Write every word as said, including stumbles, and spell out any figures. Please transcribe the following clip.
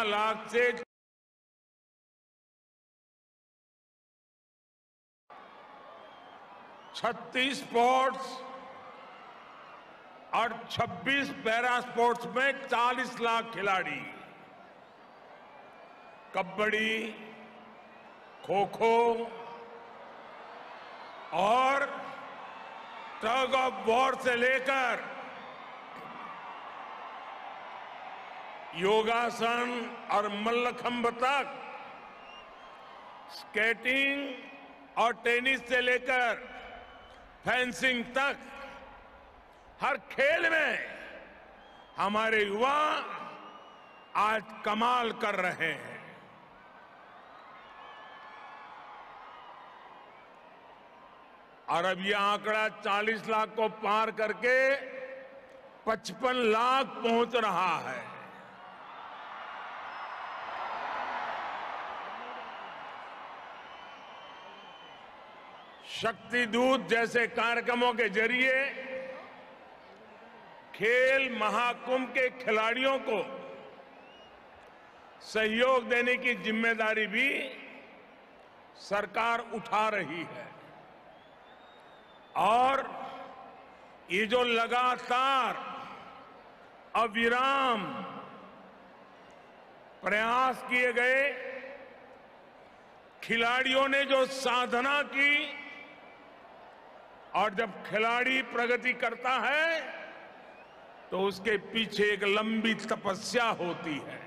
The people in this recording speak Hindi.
लाख से छत्तीस स्पोर्ट्स और छब्बीस पैरा स्पोर्ट्स में चालीस लाख खिलाड़ी, कबड्डी, खो खो और टग ऑफ वॉर से लेकर योगासन और मल्लखंब तक, स्केटिंग और टेनिस से लेकर फेंसिंग तक, हर खेल में हमारे युवा आज कमाल कर रहे हैं। और अब यह आंकड़ा चालीस लाख को पार करके पचपन लाख पहुंच रहा है। शक्ति दूत जैसे कार्यक्रमों के जरिए खेल महाकुंभ के खिलाड़ियों को सहयोग देने की जिम्मेदारी भी सरकार उठा रही है। और ये जो लगातार अविराम प्रयास किए गए, खिलाड़ियों ने जो साधना की, और जब खिलाड़ी प्रगति करता है तो उसके पीछे एक लंबी तपस्या होती है।